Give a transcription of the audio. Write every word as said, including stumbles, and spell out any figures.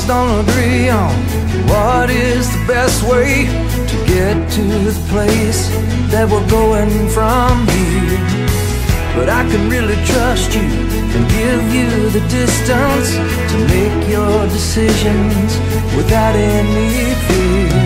always don't agree on what is the best way to get to the place that we're going from here. But I can really trust you and give you the distance to make your decisions without any fear.